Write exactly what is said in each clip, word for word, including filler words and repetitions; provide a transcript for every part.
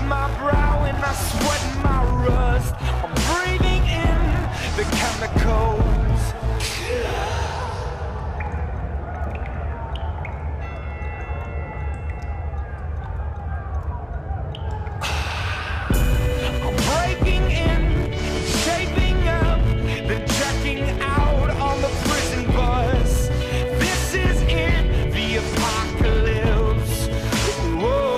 my brow and I sweat my rust. I'm breathing in the chemicals. I'm breaking in, shaping up, then checking out on the prison bus. This is it, the apocalypse. Whoa.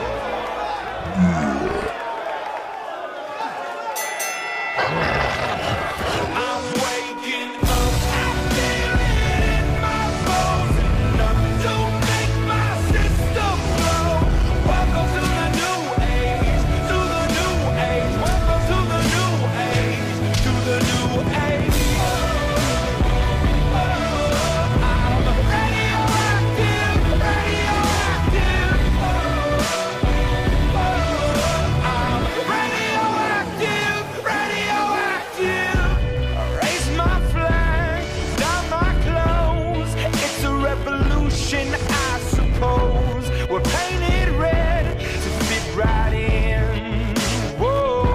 I'm waking up, I feel it in my bones. Enough to make my system blow. Welcome to the new age, to the new age. Welcome to the new age, to the new age. I'm radioactive, radioactive. I'm radioactive, radioactive. Raise my flag, down my clothes. It's a revolution, I suppose. We're painted red to fit right in. Whoa.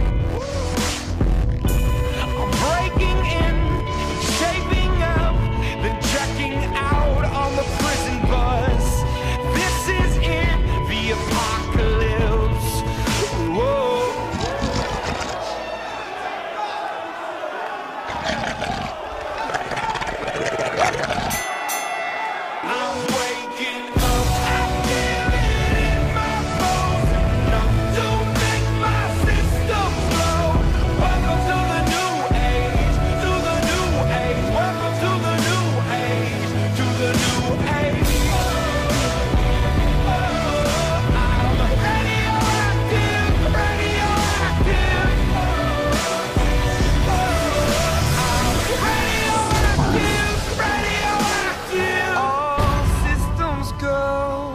I'm breaking in, shaping up, then checking out on the prison bus. This is it, the apocalypse. Whoa. I'm waking up, I feel it in my bones. Enough to make my system blow. Welcome to the new age, to the new age. Welcome to the new age, to the new age. I'm radioactive, radioactive. I'm radioactive, radioactive. All systems go.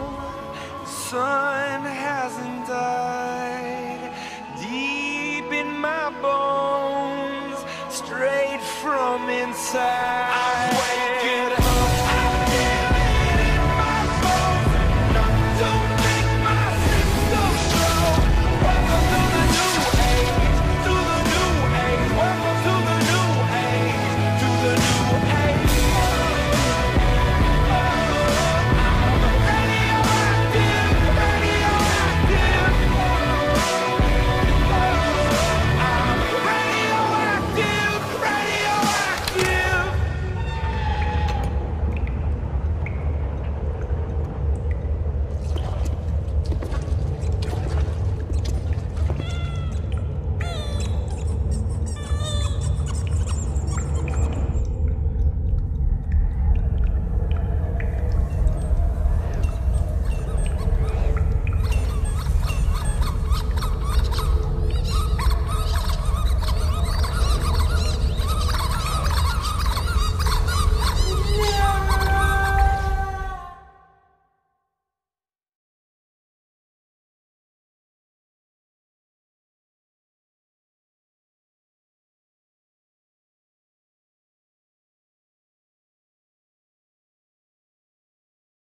Sun hasn't died. Deep in my bones, straight from inside.